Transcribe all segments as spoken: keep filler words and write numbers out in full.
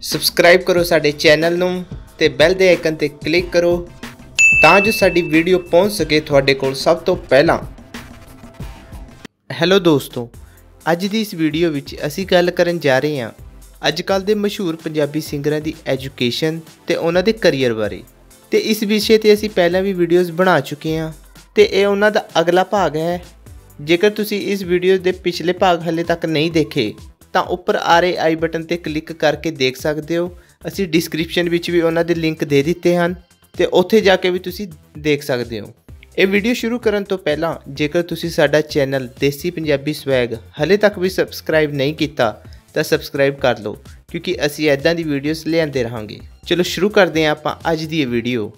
Subscribe करो साडे channel नूं ते बैल दे आइकन ते क्लिक करो तां जो साडी वीडियो पहुंच सके तुहाडे कोल सब तो पहला। हैलो दोस्तों, अज दी इस वीडियो विच असीं गल करन जा रहे हां अजकल दे मशहूर पंजाबी सिंगरां दी एजुकेशन ते उन्हां दे करियर बारे। ते इस विषय ते असीं पहलां भी वीडियोज़ बना चुके हैं ते इह उन्हां दा अगला भाग है। जेकर तुसीं इस वीडियो दे पिछले भाग हले तक नहीं देखे तो उपर आ रहे आई बटन ते क्लिक करके देख सकते हो। असीं डिस्क्रिप्शन विच भी उन्हां दे लिंक दे दिते हैं ते उत्थे जाके भी तुसीं देख सकते हो। ये वीडियो शुरू करन तो पहला जेकर तुसीं साडा चैनल देसी पंजाबी स्वैग हले तक भी सबसक्राइब नहीं किया तो सबसक्राइब कर लो, क्योंकि असीं ऐदां दी वीडियोज़ लिआंदे रहांगे। चलो शुरू करते हैं आपां अज दी वीडियो।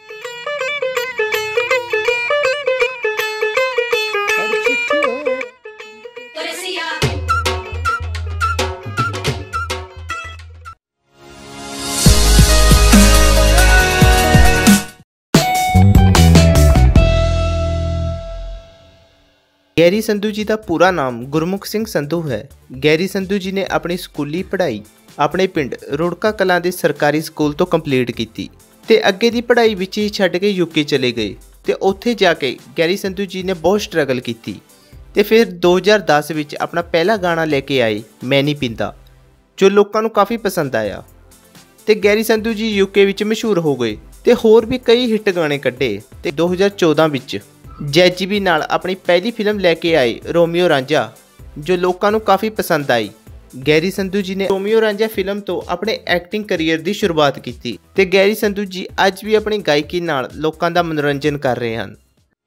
गैरी संधू जी का पूरा नाम गुरमुख सिंह संधू है। गैरी संधू जी ने अपनी स्कूली पढ़ाई अपने पिंड रुड़का कलां दे सरकारी स्कूल तो कंप्लीट की ते अगे की पढ़ाई विच ही छड्ड के यूके चले गए ते उत्थे जाके गैरी संधू जी ने बहुत स्ट्रगल की ते फिर दो हज़ार दस विच अपना पहला गाना लेके आए मैं नहीं पींदा, जो लोगों को काफ़ी पसंद आया ते गैरी संधू जी यूके विच मशहूर हो गए ते होर भी कई हिट गाने कड्ढे ते दो हज़ार चौदह विच जैजीबी नाल अपनी पहली फिल्म लेके आए रोमियो रांझा, जो लोगों को काफ़ी पसंद आई। गैरी संधू जी ने रोमियो रांझा फिल्म तो अपने एक्टिंग करियर की शुरुआत की ते गैरी संधू जी अज भी अपनी गायकी नाल लोगों का मनोरंजन कर रहे हैं।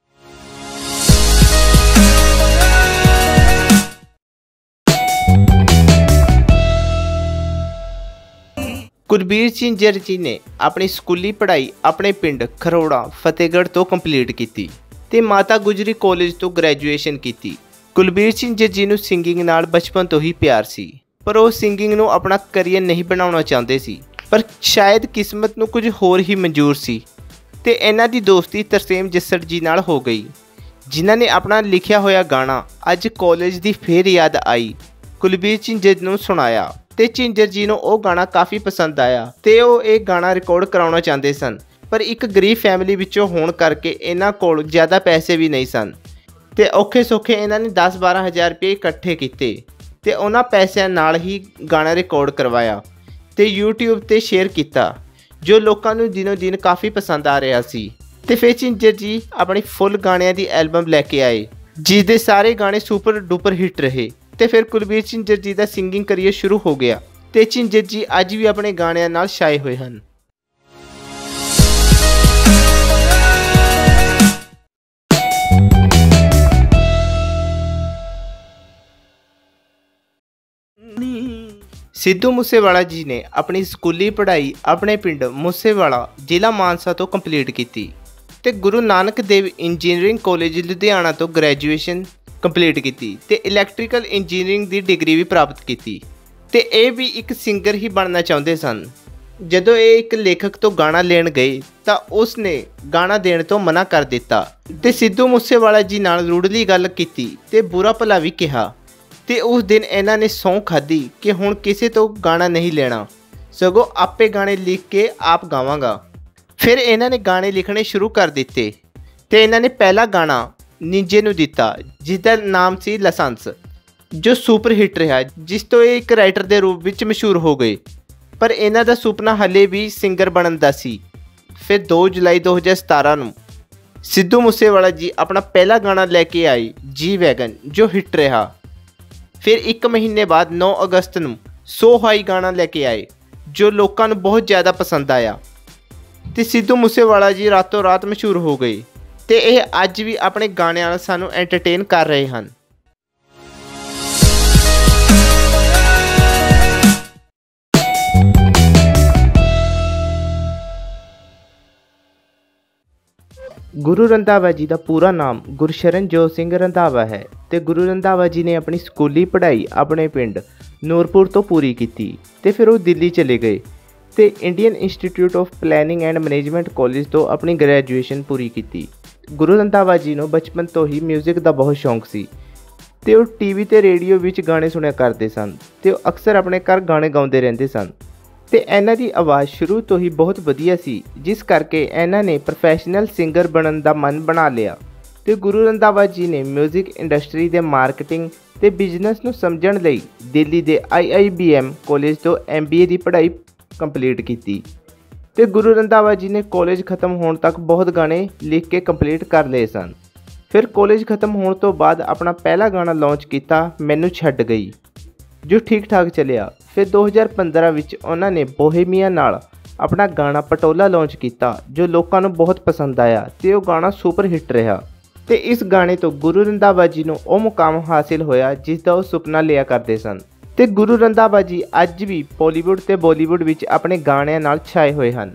कुलबीर झिंझर जी ने अपनी स्कूली पढ़ाई अपने पिंड खरोड़ा फतेहगढ़ तो कंप्लीट की ते माता गुजरी कॉलेज तो ग्रैजुएशन की। कुलबीर झिंझर जी नूं सिंगिंग नाल बचपन तो ही प्यार सी, पर वो सिंगिंग नूं अपना करियर नहीं बनाउणा चाहते सी, पर शायद किस्मत नूं कुछ होर ही मंजूर सी ते इन्हां दी दोस्ती तरसेम जस्सड़ जी नाल हो गई, जिन्हां ने अपना लिखिया होया गाना अज कॉलेज दी फेर याद आई कुलबीर झिंझर नूं सुनाया ते झिंझर जी नूं वो गाना काफ़ी पसंद आया ते वो एक गाना रिकॉर्ड कराउणा चाहते सन, पर एक गरीब फैमिली विचों होण करके इन्हां कोल ज़्यादा पैसे भी नहीं सन ते औखे सौखे इन्हां ने दस बारह हज़ार रुपये इकट्ठे कीते ते उन्हां पैसों नाल ही गाना रिकॉर्ड करवाया ते यूट्यूब ते शेयर किया, जो लोगों को दिनों दिन काफ़ी पसंद आ रहा सी। ते फिर झिंझर जी अपनी फुल गाणियां दी एल्बम लैके आए जिसदे सारे गाने सुपर डुपर हिट रहे ते फिर कुलबीर झिंझर जी का सिंगिंग करियर शुरू हो गया ते झिंझर जी अज भी अपने गाणियां नाल छाए हुए हैं। सिद्धू मूसेवाला जी ने अपनी स्कूली पढ़ाई अपने पिंड मूसेवाला जिला मानसा तो कंप्लीट की ते गुरु नानक देव इंजीनियरिंग कॉलेज लुधियाना तो ग्रैजुएशन कंप्लीट की ते इलैक्ट्रिकल इंजीनियरिंग की डिग्री भी प्राप्त की ते ये भी एक सिंगर ही बनना चाहते सन। जदों ये एक लेखक तो गाना लेन गए तो उसने गाना देने तो मना कर दिता ते सिद्धू मूसेवाला जी नाल रूढ़ली गल की ते बुरा भला भी कहा ते उस दिन इन्हां ने सौं खाधी कि हुण किसी तो गाना नहीं लेना, सगों आपे गाने लिख के आप गावांगा। फिर इन्हां ने गाने लिखने शुरू कर दिते ते इन्हां ने पहला गाना निंजे नूं दिता जिसका नाम सी लाइसेंस, जो सुपर हिट रहा, जिस तो एक राइटर के रूप में मशहूर हो गए, पर इन्हां दा सुपना हले भी सिंगर बनन दा सी। फिर दो जुलाई दो हज़ार सतारह नूं सिद्धू मूसेवाला जी अपना पहला गाना लेके आए जी वैगन, जो हिट रहा। फिर एक महीने बाद नौ अगस्त नूं सो हाई गाना लेके आए, जो लोगों को बहुत ज़्यादा पसंद आया तो सिद्धू मूसेवाला जी रातों रात मशहूर हो गए तो यह अज भी अपने गाने नाल सानू एंटरटेन कर रहे हैं। गुरु रंधावा जी का पूरा नाम गुरशरणजोत सिंह रंधावा है ते गुरु रंधावा जी ने अपनी स्कूली पढ़ाई अपने पिंड नूरपुर तो पूरी की ते फिर वो दिल्ली चले गए ते Indian Institute of Planning and Management college तो अपनी ग्रैजुएशन पूरी की। गुरु रंधावा जी को बचपन तो ही म्यूजिक का बहुत शौक सी ते वो टीवी ते रेडियो विच गाने सुनिया करते सन ते अक्सर अपने घर गाने गाउंदे रहंदे सन ਤੇ ਇਹਨਾਂ ਦੀ ਆਵਾਜ਼ ਸ਼ੁਰੂ ਤੋਂ ਹੀ ਬਹੁਤ ਵਧੀਆ ਸੀ, ਜਿਸ ਕਰਕੇ ਇਹਨਾਂ ਨੇ ਪ੍ਰੋਫੈਸ਼ਨਲ ਸਿੰਗਰ ਬਣਨ ਦਾ ਮਨ ਬਣਾ ਲਿਆ ਤੇ ਗੁਰੂ ਰੰਧਾਵਾ ਜੀ ਨੇ ਮਿਊਜ਼ਿਕ ਇੰਡਸਟਰੀ ਦੇ ਮਾਰਕੀਟਿੰਗ ਤੇ ਬਿਜ਼ਨਸ ਨੂੰ ਸਮਝਣ ਲਈ ਦਿੱਲੀ ਦੇ I I B M college ਤੋਂ ਐਮ ਬੀ ਏ ਦੀ ਪੜ੍ਹਾਈ ਕੰਪਲੀਟ ਕੀਤੀ ਤੇ ਗੁਰੂ ਰੰਧਾਵਾ ਜੀ ਨੇ ਕਾਲਜ ਖਤਮ ਹੋਣ ਤੱਕ ਬਹੁਤ ਗਾਣੇ ਲਿਖ ਕੇ ਕੰਪਲੀਟ ਕਰ ਲਏ ਸਨ। ਫਿਰ ਕਾਲਜ ਖਤਮ ਹੋਣ ਤੋਂ ਬਾਅਦ ਆਪਣਾ ਪਹਿਲਾ ਗਾਣਾ ਲਾਂਚ ਕੀਤਾ ਮੈਨੂੰ ਛੱਡ ਗਈ, ਜੋ ਠੀਕ ਠਾਕ ਚੱਲਿਆ। ਫਿਰ ਦੋ ਹਜ਼ਾਰ ਪੰਦਰਾਂ ਵਿੱਚ ਉਹਨਾਂ ਨੇ ਬੋਹੇਮੀਆ ਨਾਲ ਆਪਣਾ ਗਾਣਾ ਪਟੋਲਾ ਲਾਂਚ ਕੀਤਾ, ਜੋ ਲੋਕਾਂ ਨੂੰ ਬਹੁਤ ਪਸੰਦ ਆਇਆ ਤੇ ਉਹ ਗਾਣਾ ਸੁਪਰ ਹਿੱਟ ਰਿਹਾ ਤੇ ਇਸ ਗਾਣੇ ਤੋਂ ਗੁਰੂ ਰੰਧਾਵਾ ਜੀ ਨੂੰ ਉਹ ਮੁਕਾਮ ਹਾਸਿਲ ਹੋਇਆ ਜਿਸ ਦਾ ਉਹ ਸੁਪਨਾ ਲਿਆ ਕਰਦੇ ਸਨ। ਤੇ ਗੁਰੂ ਰੰਧਾਵਾ ਜੀ ਅੱਜ ਵੀ ਬਾਲੀਵੁੱਡ ਤੇ ਬਾਲੀਵੁੱਡ ਵਿੱਚ ਆਪਣੇ ਗਾਣਿਆਂ ਨਾਲ ਛਾਏ ਹੋਏ ਹਨ।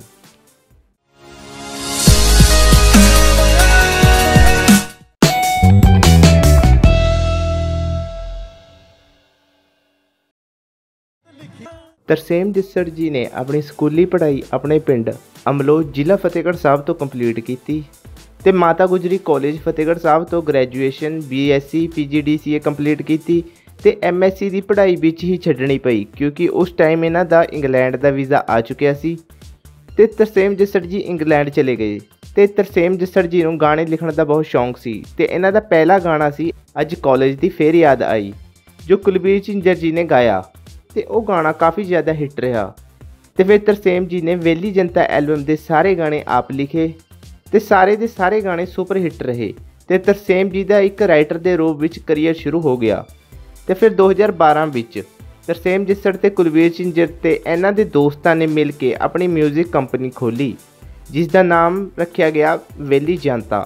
ਤਰਸੇਮ ਜੱਸੜ ਜੀ ਨੇ ਆਪਣੀ ਸਕੂਲੀ ਪੜ੍ਹਾਈ ਆਪਣੇ ਪਿੰਡ ਅਮਲੋ ਜ਼ਿਲ੍ਹਾ ਫਤਿਹਗੜ੍ਹ ਸਾਹਿਬ ਤੋਂ ਕੰਪਲੀਟ ਕੀਤੀ ਤੇ ਮਾਤਾ ਗੁਜਰੀ ਕਾਲਜ ਫਤਿਹਗੜ੍ਹ ਸਾਹਿਬ ਤੋਂ graduation B S C P G D C A complete ਕੀਤੀ ਤੇ ਐਮ ਐਸ ਸੀ ਦੀ ਪੜ੍ਹਾਈ ਵਿੱਚ ਹੀ ਛੱਡਣੀ ਪਈ ਕਿਉਂਕਿ ਉਸ ਟਾਈਮ ਇਹਨਾਂ ਦਾ ਇੰਗਲੈਂਡ ਦਾ ਵੀਜ਼ਾ ਆ ਚੁੱਕਿਆ ਸੀ ਤੇ ਤਰਸੇਮ ਜੱਸੜ ਜੀ ਇੰਗਲੈਂਡ ਚਲੇ ਗਏ ਤੇ ਤਰਸੇਮ ਜੱਸੜ ਜੀ ਨੂੰ ਗਾਣੇ ਲਿਖਣ ਦਾ ਬਹੁਤ ਸ਼ੌਂਕ ਸੀ ਤੇ ਇਹਨਾਂ ਦਾ ਪਹਿਲਾ ਗਾਣਾ ਸੀ ਅੱਜ ਕਾਲਜ ਦੀ ਫੇਰ ਯਾਦ ਆਈ, ਜੋ ਕੁਲਬੀਰ ਝਿੰਜਰ ਜੀ ਨੇ ਗਾਇਆ ਤੇ ਉਹ ਗਾਣਾ ਕਾफ़ੀ ਜ਼ਿਆਦਾ ਹਿੱਟ ਰਿਹਾ। ਤੇ ਫਿਰ ਤਰਸੇਮ ਜੀ ਨੇ ਵੇਲੀ ਜਨਤਾ ਐਲਬਮ ਦੇ ਸਾਰੇ ਗਾਣੇ ਆਪ ਲਿਖੇ ਤੇ ਸਾਰੇ ਦੇ ਸਾਰੇ ਗਾਣੇ ਸੁਪਰ ਹਿੱਟ ਰਹੇ ਤੇ ਤਰਸੇਮ ਜੀ ਦਾ ਇੱਕ ਰਾਈਟਰ ਦੇ ਰੂਪ ਵਿੱਚ ਕਰੀਅਰ ਸ਼ੁਰੂ ਹੋ ਗਿਆ। ਤੇ ਫਿਰ ਦੋ ਹਜ਼ਾਰ ਬਾਰਾਂ ਵਿੱਚ ਤਰਸੇਮ ਜੱਸੜ ਤੇ ਕੁਲਬੀਰ ਝਿੰਜਰ ਤੇ ਇਹਨਾਂ ਦੇ ਦੋਸਤਾਂ ਨੇ ਮਿਲ ਕੇ ਆਪਣੀ ਮਿਊਜ਼ਿਕ ਕੰਪਨੀ ਖੋਲ੍ਹੀ, ਜਿਸ ਦਾ ਨਾਮ ਰੱਖਿਆ ਗਿਆ ਵੇਲੀ ਜਨਤਾ।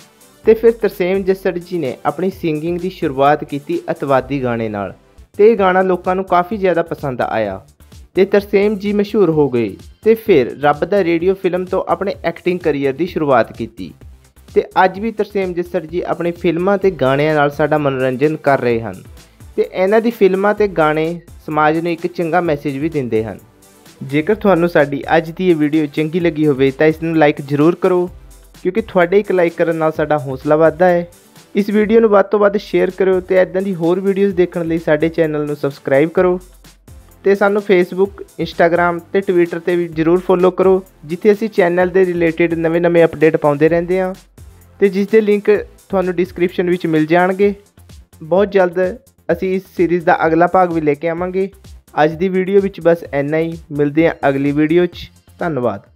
ਤੇ ਫਿਰ ਤਰਸੇਮ ਜੱਸੜ ਜੀ ਨੇ ਆਪਣੀ ਸਿੰਗਿੰਗ ਦੀ ਸ਼ੁਰੂਆਤ ਕੀਤੀ ਅਤਵਾਦੀ ਗਾਣੇ ਨਾਲ ਤੇ ਇਹ ਗਾਣਾ ਲੋਕਾਂ ਨੂੰ ਕਾफ़ੀ ਜ਼ਿਆਦਾ ਪਸੰਦ ਆਇਆ ਤੇ ਤਰਸੇਮ ਜੀ ਮਸ਼ਹੂਰ ਹੋ ਗਏ ਤੇ ਫਿਰ ਰੱਬ ਦਾ ਰੇਡੀਓ ਫਿਲਮ ਤੋਂ ਆਪਣੇ ਐਕਟਿੰਗ ਕਰੀਅਰ ਦੀ ਸ਼ੁਰੂਆਤ ਕੀਤੀ ਤੇ ਅੱਜ ਵੀ ਤਰਸੇਮ ਜੱਸੜ ਜੀ ਆਪਣੀ ਫਿਲਮਾਂ ਤੇ ਗਾਣਿਆਂ ਨਾਲ ਸਾਡਾ ਮਨੋਰੰਜਨ ਕਰ ਰਹੇ ਹਨ ਤੇ ਇਹਨਾਂ ਦੀ ਫਿਲਮਾਂ ਤੇ ਗਾਣੇ ਸਮਾਜ ਨੂੰ ਇੱਕ ਚੰਗਾ ਮੈਸੇਜ ਵੀ ਦਿੰਦੇ ਹਨ। ਜੇਕਰ ਤੁਹਾਨੂੰ ਸਾਡੀ ਅੱਜ ਦੀ ਇਹ ਵੀਡੀਓ ਚੰਗੀ ਲੱਗੀ ਹੋਵੇ ਤਾਂ ਇਸ ਨੂੰ ਲਾਈਕ ਜ਼ਰੂਰ ਕਰੋ, ਕਿਉਂਕਿ ਤੁਹਾਡੇ ਇੱਕ ਲਾਈਕ ਕਰਨ ਨਾਲ ਸਾਡਾ ਹੌਸਲਾ ਵੱਧਦਾ ਹੈ। ਇਸ ਵੀਡੀਓ ਨੂੰ ਵੱਧ ਤੋਂ ਵੱਧ ਸ਼ੇਅਰ ਕਰਿਓ ਤੇ ਇੱਦਾਂ ਦੀ ਹੋਰ ਵੀਡੀਓਜ਼ ਦੇਖਣ ਲਈ ਸਾਡੇ ਚੈਨਲ ਨੂੰ ਸਬਸਕ੍ਰਾਈਬ ਕਰੋ ਤੇ ਸਾਨੂੰ ਫੇਸਬੁੱਕ, ਇੰਸਟਾਗ੍ਰਾਮ ਤੇ ਟਵਿੱਟਰ ਤੇ ਵੀ ਜ਼ਰੂਰ ਫੋਲੋ ਕਰੋ, ਜਿੱਥੇ ਅਸੀਂ ਚੈਨਲ ਦੇ ਰਿਲੇਟਿਡ ਨਵੇਂ-ਨਵੇਂ ਅਪਡੇਟ ਪਾਉਂਦੇ ਰਹਿੰਦੇ ਹਾਂ ਤੇ ਜਿਸ ਦੇ ਲਿੰਕ ਤੁਹਾਨੂੰ ਡਿਸਕ੍ਰਿਪਸ਼ਨ ਵਿੱਚ ਮਿਲ ਜਾਣਗੇ। ਬਹੁਤ ਜਲਦ ਅਸੀਂ ਇਸ ਸੀਰੀਜ਼ ਦਾ ਅਗਲਾ ਭਾਗ ਵੀ ਲੈ ਕੇ ਆਵਾਂਗੇ। ਅੱਜ ਦੀ ਵੀਡੀਓ ਵਿੱਚ ਬਸ ਇੰਨਾ ਹੀ, ਮਿਲਦੇ ਹਾਂ ਅਗਲੀ ਵੀਡੀਓ 'ਚ। ਧੰਨਵਾਦ।